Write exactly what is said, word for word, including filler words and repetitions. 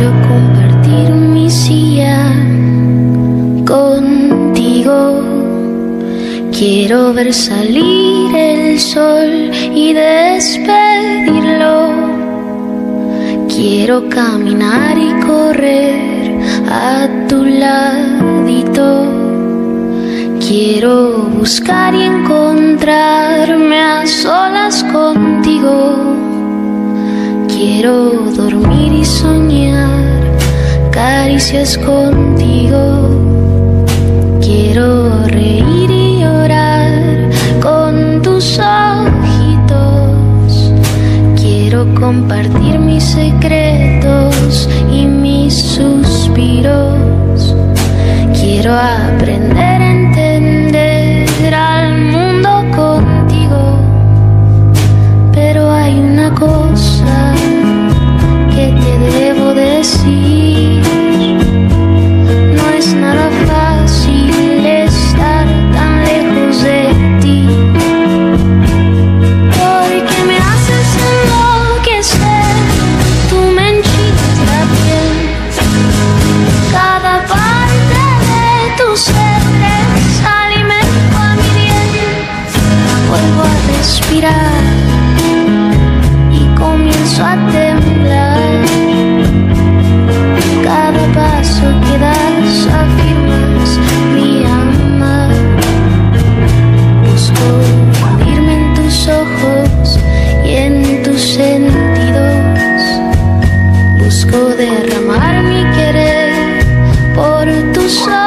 Quiero compartir mi silla contigo. Quiero ver salir el sol y despedirlo. Quiero caminar y correr a tu ladito. Quiero buscar y encontrarme a solas contigo. Quiero dormir y soñar caricias contigo. Quiero reír y llorar con tus ojitos. Quiero compartir mis secretos y mis suspiros. Quiero aprender a entender al mundo contigo. Pero hay una cosa que te debo decir. No es nada fácil estar tan lejos de ti, porque me haces enloquecer. Tú me enchinas la piel, cada parte de tu ser es alimento a mi piel. Vuelvo a respirar y comienzo a temblar. Cada paso que das afirmas mi amar. Busco hundirme en tus ojos y en tus sentidos. Busco derramar mi querer por tus ojos.